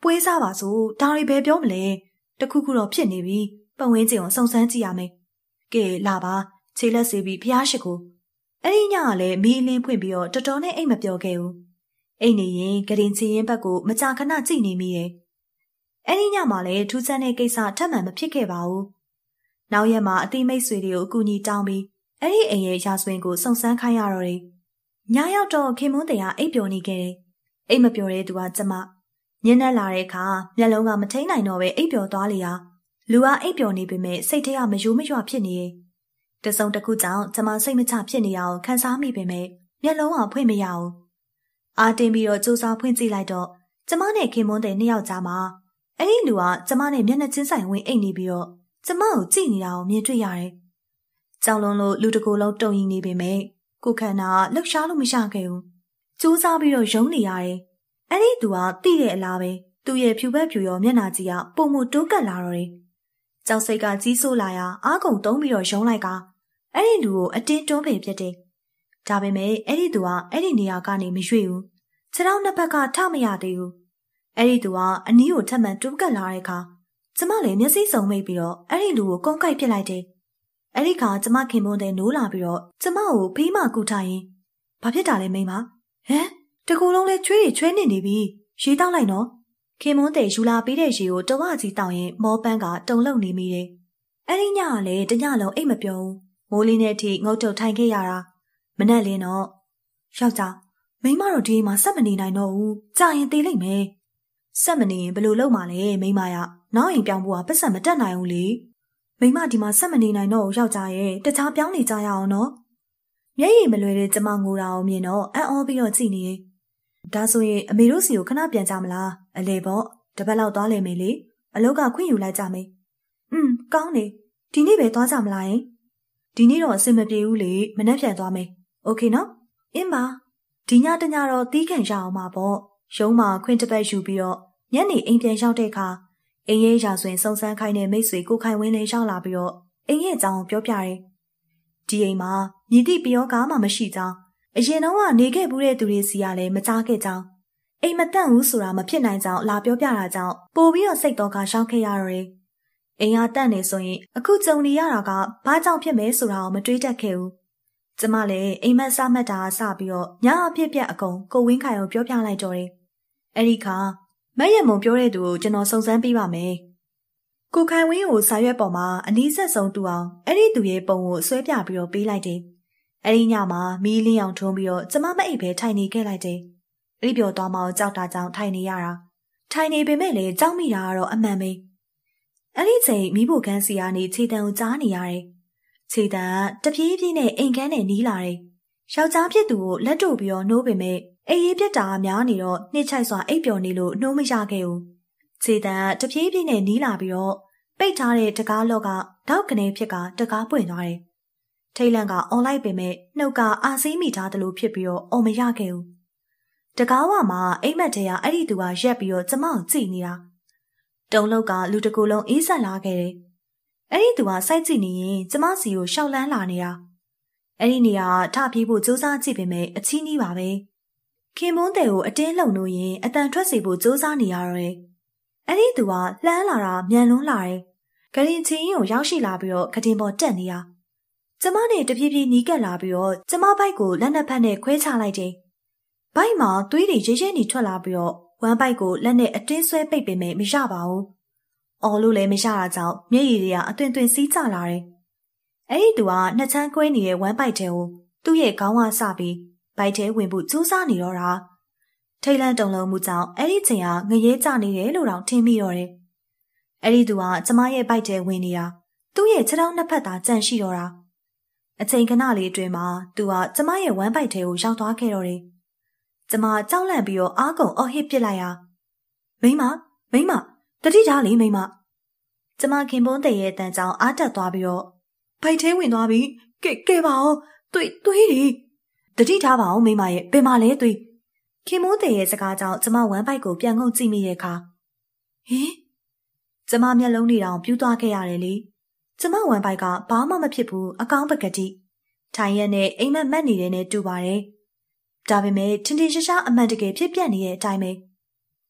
ပွဲစားပါဆိုဒါတွေပဲပြောမလဲတခုခုတော့ဖြစ်နေပြီပတ်ဝန်းကျင်ကိုစုံစမ်းကြည့်ရမယ်ကဲလာပါခြေလက်စီပြီးဖျားရှိကိုအဲ့ဒီညကလည်းမီးအလင်းဖွင့်ပြီးတော့တော်တော်နဲ့အိတ်မပြောခဲ့ဘူးအိတ်နေရင်ကရင်ချီရင်ဘက်ကိုမကြာခဏကြည့်နေမိတယ်အဲ့ဒီညမှာလည်းထူးဆန်းတဲ့ကိစ္စထပ်မံမဖြစ်ခဲ့ပါဘူးနောက်ရက်မှာအတိမိတ်ဆွေတွေကိုအကူအညီတောင်းပြီးအဲ့ဒီအိမ်ရဲ့ရာဇဝင်ကိုစုံစမ်းခိုင်းရတော့တယ်ညရောက်တော့ခင်မွန်းတရားအိပ်ပျော်နေခဲ့တယ်အိပ်မပျော်တဲ့သူကကျမညနေလာတဲ့အခါမျက်လုံးကမထိန်နိုင်တော့ပဲအိပ်ပျော်သွားလေရာလူကအိပ်ပျော်နေပေမဲ့စိတ်ထဲကမယိုးမရွဖြစ်နေတယ်တစုံတစ်ခုကြောင့်ကျမစိတ်မချဖြစ်နေအောင်ခံစားမိပေမဲ့မျက်လုံးကဖွင့်မရဘူးအာတင်ပြီးတော့စူးစမ်းဖွင့်ကြည့်လိုက်တော့ကျမနဲ့ခင်မွန်းတဲ့နှစ်ယောက်ကြားမှာအဲ့ဒီလူကကျမနဲ့မျက်နှာချင်းဆိုင်ဝင်အိပ်နေပြီးတော့ကျမကိုကြည့်နေတာကိုမြင်တွေ့ရတယ်ကြောင်လုံးလို့လူတကူလုံးတုံရင်နေပေမဲ့ကိုခန္ဓာလှုပ်ရှားလို့မရခဲ့ဘူးစူးစမ်းပြီးတော့ယုံနေရတယ်အဲ့ဒီသူကတိတဲ့အလားပဲသူ့ရဲ့ဖြူဘက်ဖြူရောမျက်နှာကြီးကပုံမှုတိုးကပ်လာတော့တယ်ကြောက်စိတ်ကကြီးဆိုးလာရာအားကုန်တုံးပြီးတော့ယုံလိုက်ကအဲ့ဒီလူကိုအတင်းတွန်းပေဖြစ်တယ်ဒါပေမဲ့အဲ့ဒီသူကအဲ့ဒီနေရာကနေမရွေ့ဘူးခြေထောက်နှစ်ဖက်ကထမရသေးဘူးအဲ့ဒီသူကအနီးကိုထပ်မံတိုးကပ်လာတဲ့အခါကျမလည်းမျက်စိစုံမိတ်ပြီးတော့အဲ့ဒီလူကိုကုန်းကိုက်ပစ်လိုက်တယ်အဲ့ဒီခါကျမခင်မွန်းတဲ့နိုးလာပြီးတော့ကျမကိုဖေးမကူထားရင်ဘာဖြစ်တာလဲမိမဟမ်တကူလုံးလဲချွေးနေပြီရေတောက်လိုက်နော်ခင်မွန်းတဲ့ယူလာပေးတဲ့ရေကိုတဝကြီးတောက်ရင်မောပန်းကတုံလုံနေမိတယ်အဲ့ဒီညကလည်းတညလုံးအိတ်မပြောဘူးမိုးလင်းတဲ့အထိငုတ်တုတ်ထိုင်ခဲ့ရတာမနဲ့လင်းတော့ယောက်ျားမိမတို့ဒီမှာဆက်မနေနိုင်တော့ဘူးကြာရင်တေးလိုက်မယ်ဆက်မနေရင်ဘယ်လိုလုပ်မှလဲမိမရနောက်ရင်ပြောင်းဖို့ကပတ်စံမတက်နိုင်ဘူးလေမိမဒီမှာဆက်မနေနိုင်တော့ယောက်ျားရဲ့တခြားပြောင်းနေကြရအောင်နော်မျက်ရည်မလွယ်တဲ့ကျမငိုတာကိုမြင်တော့အံ့ဩပြီးတော့ကြည့်နေဒါဆိုရင်အမေတို့စီကိုခဏပြန်ကြမလားအလေပေါ့တပတ်လောက်သွားလိမ့်မယ်လေအလောက်ကခွင့်ယူလိုက်ကြမယ်ကောင်းနေဒီနေ့ပဲသွားကြမလားယင်ဒီနေ့တော့အဆင်မပြေဘူးလေမနှက်ပြန်သွားမယ်โอเคနော်အင်းပါဒီညတညတော့တီးခံရအောင်ပါပေါ့ရုံးမှာခွင့်တစ်ပတ်ယူပြီးတော့ညနေအိမ်ပြန်ရောက်တဲ့အခါအိမ်ရဲ့ရာဆွင်စုံစမ်းခိုင်းတဲ့မိတ်ဆွေကိုခိုင်ဝင်းလေးရောက်လာပြီးတော့အိမ်ရဲ့အကြောင်းကိုပြောပြတယ်ဒီအိမ်မှာမြည်သည့်ပျောကားမှမရှိကြောင်းအရင်တော့ကနေခဲ့ဘူးတဲ့သူတွေစီကလည်းမကြားခဲ့ကြောင်းအိမ်မတန့်ဘူးဆိုတာမဖြစ်နိုင်ကြောင်းလာပြောပြတာကြောင့်ပို့ပြီးတော့စိတ်တော့ကရောက်ခဲ့ရတော့တယ်အိမ်ကတန့်နေဆိုရင်အခုကြုံနေရတာကဘာကြောင့်ဖြစ်မဲဆိုတာကိုမတွေးတတ်ခဲ့ဘူးကျမလည်းအိမ်မက်စားမှတ်တာစပြီးတော့ညအဖြစ်ပြက်အကုန်ကိုဝင်းခိုင်ကိုပြောပြလိုက်တော့တယ်အဲ့ဒီခါမက်ရမုံပြောတဲ့သူကိုကျွန်တော်စုံစမ်းပေးပါမယ်ကိုခိုင်ဝင်းကိုစာရွက်ပေါ်မှာအနည်းဆက်ဆုံးတူအောင်အဲ့ဒီသူရဲ့ပုံကိုဆွဲပြပြီးတော့ပေးလိုက်တယ်အဲ့ဒီညမှာမီးလင်းအောင်ထုံးပြီးတော့ကျမမအိပ်ပဲထိုင်နေခဲ့လိုက်တယ်အိပ်ပျော်သွားမှကြောက်တာကြောင့်ထိုင်နေရတာထိုင်နေပေမဲ့လည်းကြောက်မိတာကတော့အမှန်ပဲအဲ့ဒီချိန်မိဖို့ခန်းစီကနေခြေတံကိုကြားနေရတယ်ခြေတံကတပြေးပြေးနဲ့အိမ်ခန်းနဲ့နီးလာတယ်ယောက်ျားဖြစ်သူကိုလက်တို့ပြီးတော့နှိုးပေမဲ့အိမ်ရေးပြက်တာများနေတော့နှိမ့်ချိုက်စွာအိပ်ပျော်နေလို့နှိုးမရခဲ့ဘူးခြေတံကတပြေးပြေးနဲ့နီးလာပြီးတော့ပိတ်ထားတဲ့တကားလော့ကတောက်ကနေဖြစ်ကတကားပွင့်သွားတယ်ထိတ်လန့်ကအော်လိုက်ပေမဲ့နှုတ်ကအာဆေးမိထားသလိုဖြစ်ပြီးတော့အော်မရခဲ့ဘူးတကားဝမှာအိမ်မက်ထဲကအဲ့ဒီသူကရက်ပြီးတော့ကျမကိုကြည့်နေတာတုံးလောက်ကလူတကူလုံးအေးဆက်လာခဲ့တယ်အဲ့ဒီသူကစိုက်ကြည့်နေရင်ကျမစီကိုရှောက်လန်းလာနေတာအဲ့ဒီနေရာထပြေးဖို့စူးစမ်းကြည့်ပေမဲ့အချီးနှီးပါပဲခင်မွန်းတဲ့ကိုအတင်းလုံလို့ရင်အတန်ထွက်စေဖို့စူးစမ်းနေရတော့တယ်အဲ့ဒီသူကလှမ်းလာတာမြန်လွန်းလာတယ်ဂရင်ချင်းကိုရောက်ရှိလာပြီးတော့ဂတင်ပေါ်တက်နေတာကျမနဲ့တပြေးပြေးနီးကပ်လာပြီးတော့ကျမဘိုက်ကိုလက်နှစ်ဖက်နဲ့ခွဲချလိုက်တယ်ဘိုက်မှာသွေးတွေရဲရဲနေထွက်လာပြီးတော့ဝမ်းဘိုက်ကိုလက်နဲ့အတင်းဆွဲပိတ်ပေမဲ့မရပါဘူးအော်လို့လည်းမရတာကြောင့်မျက်ရည်တွေကအသွင်သွင်စီးကျလာတယ်အဲ့ဒီသူကနှစ်ချမ်းကွဲနေတဲ့ဝမ်းဘိုက်ထဲကိုသူ့ရဲ့ခေါင်းကစပြီးဘိုက်ထဲဝင်ဖို့ကြိုးစားနေတော့တာထိတ်လန့်တုန်လှုပ်မှုကြောင့်အဲ့ဒီချိန်ကငရဲကျနေတယ်လို့တောင်ထင်မိတော့တယ်အဲ့ဒီသူကကျမရဲ့ဘိုက်ထဲဝင်နေတာသူ့ရဲ့ခြေထောက်နှစ်ဖက်သာကြန့်ရှိတော့တာအချိန်ခဏလေးအတွင်းမှာသူကကျမရဲ့ဝမ်းဘိုက်ထဲကိုရောက်သွားခဲ့တော့တယ်ကျမကြောက်လန့်ပြီးတော့အားကုန်အော်ဟစ်ပစ်လိုက်ရမိမတတိထားလေမိမကျမခင်ပွန်းတဲ့ရဲ့အတန်ကြောင့်အားတက်သွားပြီးတော့ဘိုက်ထဲဝင်သွားပြီကဲပါအောင်သွေးတွေတတိထားပါအောင်မိမရဲ့ဘယ်မှာလဲသွေးခင်ပွန်းတဲ့ရဲ့စကားကြောင့်ကျမဝမ်းဘိုက်ကိုပြန်ငုံကြည့်မိတဲ့အခါဟင်ကျမမျက်လုံးတွေတောင်ပြူးသွားခဲ့ရတယ်လေကျမဝမ်းဘိုက်ကဘာမှမဖြစ်ဘူးအကောင်းပကတိထိုင်ရက်နဲ့အိမ်မက်မက်နေတဲ့နဲ့တူပါတယ်ဒါပေမဲ့ထင်ထင်ရှားရှားအမှန်တကယ်ဖြစ်ပြနေတဲ့အတိုင်းပဲ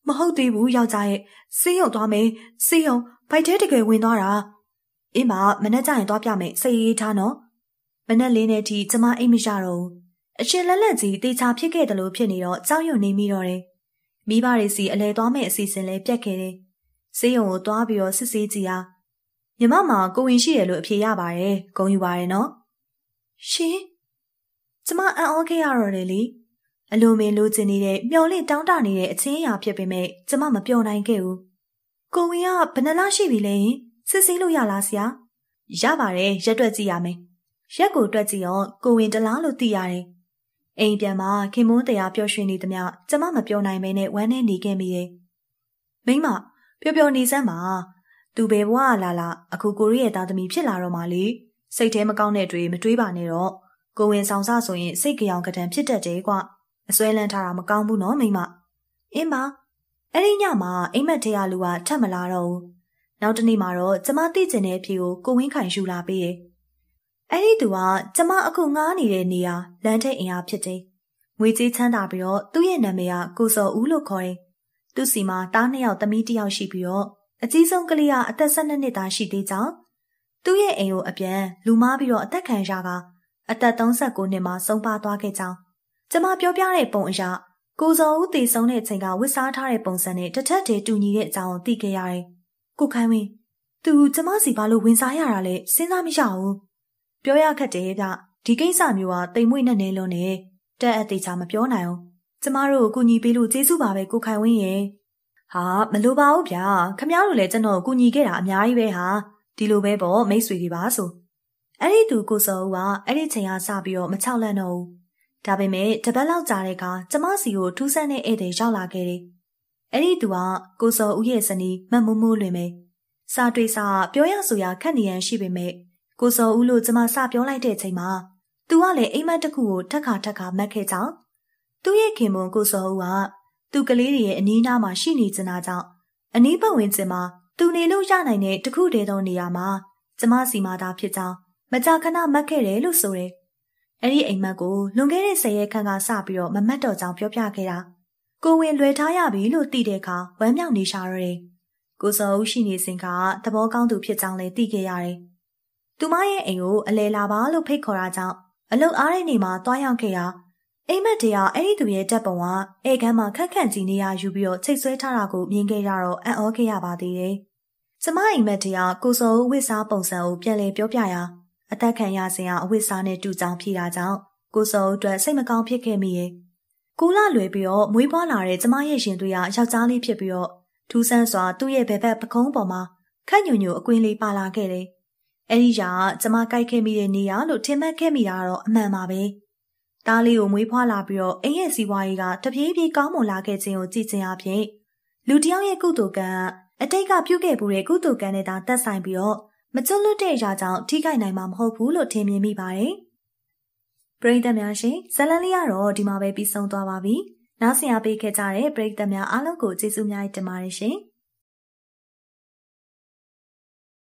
မဟုတ်သေးဘူးယောက်ျားရဲ့ဆေးရုံသွားမယ်ဆေးရုံဘိုက်ထဲတကယ်ဝင်သွားတာအင်းမမနေ့ကျရင်သွားပြမယ်စိတ်ရေးထားနော်မနေ့လေးနဲ့ထိကျမအိမ်မရတော့ဘူးအရှင်လက်လက်ကြီးတေချာဖြစ်ခဲ့တယ်လို့ဖြစ်နေတော့ကြောက်ရွံ့နေမိတော့တယ်မိဘတွေစီအလဲသွားမယ့်အစီအစဉ်လဲပြတ်ခဲ့တယ်ဆေးရုံကိုသွားပြီးတော့စစ်ဆေးကြည့်ဟာညီမမှာကိုဝင်ရှိတယ်လို့အဖြေရပါတယ်ဂုဏ်ယူပါတယ်နော်ရှင်ကျမအံ့ဩခဲ့ရတော့တယ်လေအလိုမင်းလိုချင်နေတဲ့မျော်လင့်တောင်းတနေတဲ့အချင်းအရာဖြစ်ပေမဲ့ကျမမပြောနိုင်ခဲ့ဘူးကိုဝင်ကဘယ်နှလားရှိပြီလဲစစ်ဆေးလို့ရလားဆရာရပါတယ်ရက်တွက်ကြည့်ရမယ်ရက်ကိုတွက်ကြည့်တော့ကိုဝင်တလားလို့သိရတယ်အိမ်ပြန်မှာခင်မွန်းတရားပျော်ရွှင်နေသမျှကျမမပြောနိုင်မဲနဲ့ဝမ်းနဲ့နေခဲ့မိတယ်မိမပျော်ပျော်နေစမ်းပါသူဘယ်ဘဝလာအခုကိုရီးရဲ့သားသမီးဖြစ်လာတော့မှလေစိတ်ထဲမကောင်းတဲ့တွေမတွေးပါနဲ့တော့ကိုဝင်ဆောင်စဆိုရင်စိတ်ကြောင်ကတန်ဖြစ်တတ်တယ်ကွအစွဲလန်းထားတာမကောင်းဘူးနော်မိမအင်းမအဲ့ဒီညမှာအိမ်မက်ထဲကလူကထပ်မလာတော့ဘူးနောက်တနေ့မှာတော့ကျမသိကျင်တဲ့အဖြေကိုကိုဝင်းခိုင်ယူလာပေးတယ်အဲ့ဒီသူကကျမအခုငားနေတဲ့နေရာလမ်းထိပ်အင်အားဖြစ်တယ်ငွေကြေးချမ်းသာပြီးတော့သူ့ရဲ့နာမည်ကကိုစောဦးလို့ခေါ်တယ်သူ့စီမှာတား2ယောက်သမီး1ယောက်ရှိပြီးတော့အကြီးဆုံးကလေးကအသက်12နှစ်သားရှိသေးကြောင်းသူ့ရဲ့အိမ်ကိုအပြန်လူမားပြီးတော့အသက်ခံရကအသက်39နှစ်မှာဆုံးပါသွားခဲ့ကြောင်းကျမပြောပြတဲ့ပုံအရကိုစောဦးတည်ဆုံးတဲ့အချိန်ကဝတ်စားထားတဲ့ပုံစံနဲ့တစ်ထပ်တည်းတူညီတဲ့အကြောင်းကိုသိခဲ့ရတယ်။ကိုခိုင်ဝင်းသူကျမစီဘာလို့ဝင်စားရတာလဲစဉ်းစားမရဘူး။ပြောရခက်တယ်ဗျ။ဒီကိစ္စမျိုးကတိမ်မွေ့နဲ့နေလုံးနဲ့တက်အသေးချာမပြောနိုင်အောင်။ကျမတို့ကိုကူညီပေးလို့ကျေးဇူးပါပဲကိုခိုင်ဝင်းရဲ့။ဟာမလိုပါဘူးဗျာ။ခမ ्या တို့လည်းကျွန်တော်ကူညီခဲ့တာအများကြီးပဲဟာ။ဒီလိုပဲပေါ့မိတ်ဆွေတွေပါဆို။အဲ့ဒီသူကိုစောဦးကအဲ့ဒီချိန်ကစပြီးတော့မချောက်လန့်တော့ဘူး။ဒါပေမဲ့တပတ်လောက်ကြာတဲ့အခါကျမစီကိုထူးဆန်းတဲ့ဧည့်သည်ရောက်လာခဲ့တယ်။အဲ့ဒီသူကကိုစောဦးရဲ့ဇနီးမတ်မိုးမိုးလွင်ပဲ။စာတွေ့စာပြောရဆိုရခက်နေရန်ရှိပေမဲ့ကိုစောဦးလို့ကျမစပြောလိုက်တဲ့အချိန်မှာသူကလည်းအိမ်မက်တစ်ခုကိုထက်ခါမက်ခဲ့ကြောင်းသူ့ရဲ့ခင်မွန်ကိုစောဦးကသူ့ကလေးတွေရဲ့အနီးနားမှာရှိနေကြတာကြောင့်အနီးပတ်ဝန်းကျင်မှာသူနေလို့ရနိုင်တဲ့တခုတည်းသောနေရာမှာကျမစီမာသာဖြစ်ကြောင်းမကြာခဏမက်ခဲ့တယ်လို့ဆိုတယ်။အဲ့ဒီအိမ်မက်ကိုလွန်ခဲ့တဲ့10ရက်ခန့်ကစပြီးတော့မမတ်တော့ကြောင်းပြောပြခဲ့တာ။ကိုဝင်လွယ်ထားရပြီလို့သိတဲ့အခါဝမ်းမြောက်နေရှာရတယ်။ကိုစောဦးရှိနေစဉ်ကသဘောကောင်းသူဖြစ်ကြောင်းလည်းသိခဲ့ရတယ်။သူမရဲ့အိမ်ကိုအလဲလာပါလို့ဖိတ်ခေါ်တာကြောင့်အလုပ်အားတဲ့နေမှာတွားရောက်ခဲ့တာအိမ်မက်တရအဲ့ဒီသူရဲ့တက်ပုံကဧကန်းမှာခက်ကြီးနေရယူပြီးတော့ချိတ်ဆွဲထားတာကိုမြင်ခဲ့ရတော့အံ့ဩခဲ့ရပါသေးတယ်။ကျမအိမ်မက်တရကိုစောဦးဝစ်စားပုံစံကိုပြန်လဲပြောပြရာအသက်ခံရစဉ်ကအဝစ်စားနဲ့တူကြောင်ဖြေတာကြောင့်ကိုစောဦးအတွက်စိတ်မကောင်းဖြစ်ခဲ့မိရဲ့။ကိုလလွယ်ပြီးတော့မွေးဖွားလာတဲ့ကျမရဲ့ရှင်သွေးကယောက်ျားလေးဖြစ်ပြီးတော့ထူးဆန်းစွာသူ့ရဲ့ဘဲဘက်ပကုံးပေါ်မှာခက်ညွညွအကွင်းလေးပါလာခဲ့တယ်။အဲ့ဒီရာကျမကြိုက်ခဲ့မိတဲ့နေရာလို့ထင်မှတ်ခဲ့မိတာတော့အမှန်ပါပဲ။သားလေးကိုမွေးဖွားလာပြီးတော့အိမ်ရဲ့စီးပွားရေးကတပြေးပြေးကောင်းမွန်လာခဲ့ခြင်းကိုကြည့်ခြင်းအပြင်လူတစ်ယောက်ရဲ့ကုသိုလ်ကံအတိတ်ကပြုခဲ့မှုတဲ့ကုသိုလ်ကံနဲ့သာသက်ဆိုင်ပြီးတော့မကျွတ်လွတ်တဲ့အရာကြောင့်ထိခိုက်နိုင်မှာမဟုတ်ဘူးလို့ထင်မြင်မိပါတယ်။ပရိသတ်များရှင်ဇလန်လေးကတော့ဒီမှာပဲပြီးဆုံးသွားပါပြီ။နားဆင်အားပေးခဲ့ကြတဲ့ပရိသတ်များအားလုံးကိုကျေးဇူးများတင်ပါတယ်ရှင်။